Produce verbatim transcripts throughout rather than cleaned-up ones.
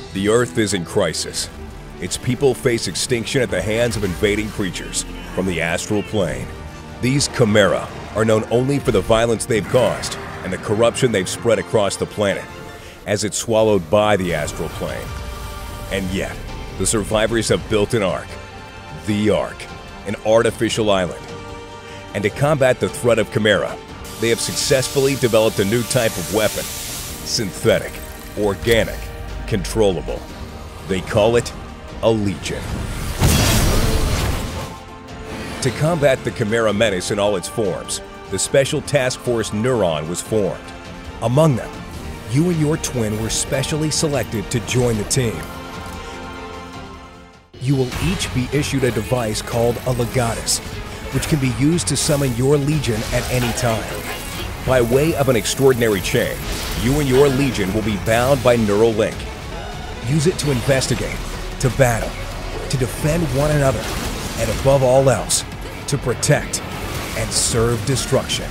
The Earth is in crisis. Its people face extinction at the hands of invading creatures from the astral plane. These Chimera are known only for the violence they've caused and the corruption they've spread across the planet as it's swallowed by the astral plane. And yet, the survivors have built an Ark, the Ark, an artificial island. And to combat the threat of Chimera, they have successfully developed a new type of weapon: synthetic, organic, controllable. They call it a Legion. To combat the Chimera menace in all its forms, the Special Task Force Neuron was formed. Among them, you and your twin were specially selected to join the team. You will each be issued a device called a Legatus, which can be used to summon your Legion at any time. By way of an extraordinary chain, you and your Legion will be bound by neural link. Use it to investigate, to battle, to defend one another, and above all else, to protect and serve destruction.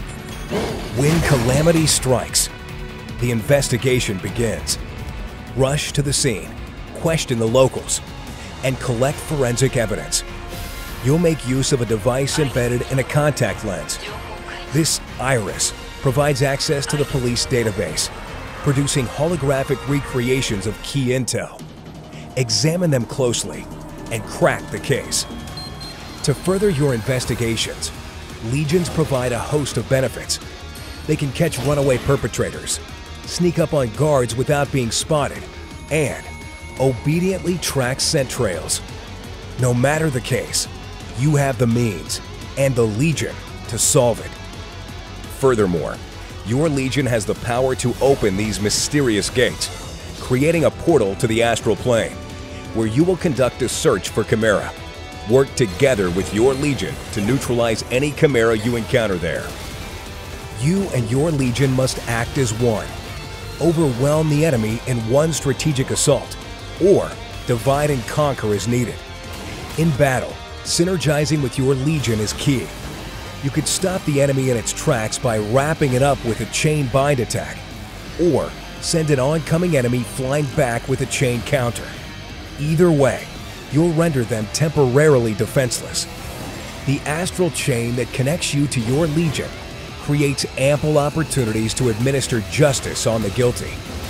When calamity strikes, the investigation begins. Rush to the scene, question the locals, and collect forensic evidence. You'll make use of a device embedded in a contact lens. This iris provides access to the police database, producing holographic recreations of key intel. Examine them closely and crack the case. To further your investigations, Legions provide a host of benefits. They can catch runaway perpetrators, sneak up on guards without being spotted, and obediently track scent trails. No matter the case, you have the means and the Legion to solve it. Furthermore, your Legion has the power to open these mysterious gates, creating a portal to the astral plane, where you will conduct a search for Chimera. Work together with your Legion to neutralize any Chimera you encounter there. You and your Legion must act as one. Overwhelm the enemy in one strategic assault, or divide and conquer as needed. In battle, synergizing with your Legion is key. You could stop the enemy in its tracks by wrapping it up with a chain bind attack, or send an oncoming enemy flying back with a chain counter. Either way, you'll render them temporarily defenseless. The astral chain that connects you to your Legion creates ample opportunities to administer justice on the guilty.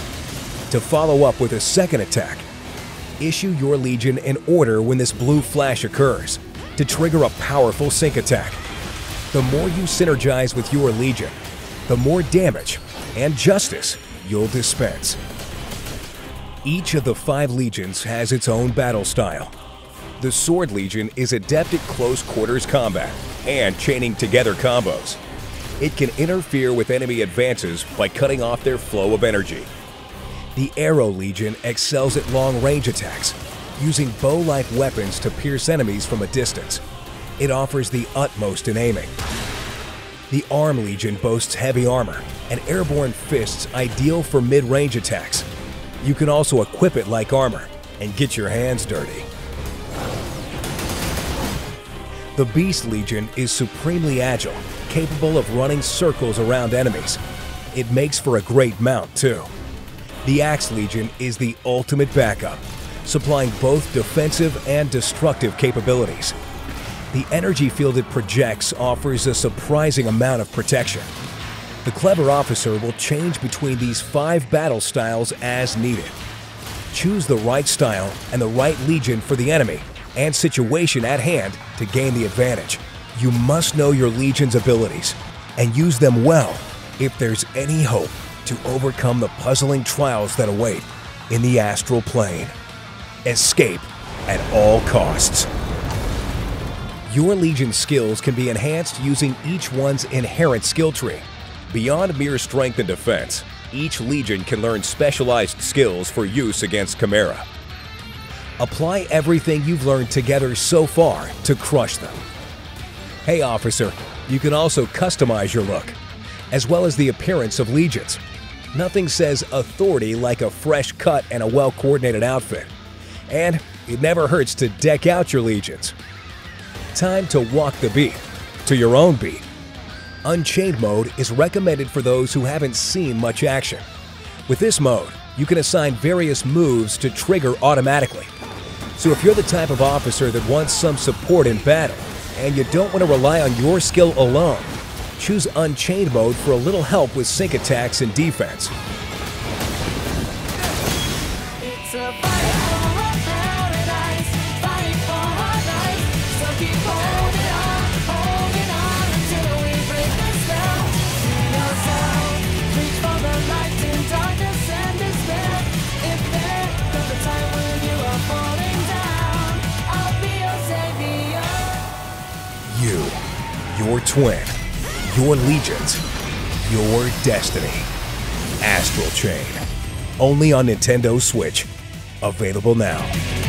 To follow up with a second attack, issue your Legion an order when this blue flash occurs to trigger a powerful sync attack. The more you synergize with your Legion, the more damage and justice you'll dispense. Each of the five Legions has its own battle style. The Sword Legion is adept at close quarters combat and chaining together combos. It can interfere with enemy advances by cutting off their flow of energy. The Arrow Legion excels at long-range attacks, using bow-like weapons to pierce enemies from a distance. It offers the utmost in aiming. The Arm Legion boasts heavy armor and airborne fists ideal for mid-range attacks. You can also equip it like armor and get your hands dirty. The Beast Legion is supremely agile, capable of running circles around enemies. It makes for a great mount, too. The Axe Legion is the ultimate backup, supplying both defensive and destructive capabilities. The energy field it projects offers a surprising amount of protection. The Clever Officer will change between these five battle styles as needed. Choose the right style and the right Legion for the enemy and situation at hand to gain the advantage. You must know your Legion's abilities and use them well if there's any hope to overcome the puzzling trials that await in the astral plane. Escape at all costs. Your Legion skills can be enhanced using each one's inherent skill tree. Beyond mere strength and defense, each Legion can learn specialized skills for use against Chimera. Apply everything you've learned together so far to crush them. Hey Officer, you can also customize your look, as well as the appearance of Legions. Nothing says authority like a fresh cut and a well-coordinated outfit. And it never hurts to deck out your Legions. Time to walk the beat, to your own beat. Unchained mode is recommended for those who haven't seen much action. With this mode, you can assign various moves to trigger automatically. So if you're the type of officer that wants some support in battle, and you don't want to rely on your skill alone, choose Unchained mode for a little help with sync attacks and defense. It's a fight for a paradise, fight for our life. So keep holding on, holding on until we break the spell. Free yourself, reach for the light in darkness and despair. If there comes a time when you are falling down, I'll be your savior. You, your twin, your legions, your destiny. Astral Chain. Only on Nintendo Switch. Available now.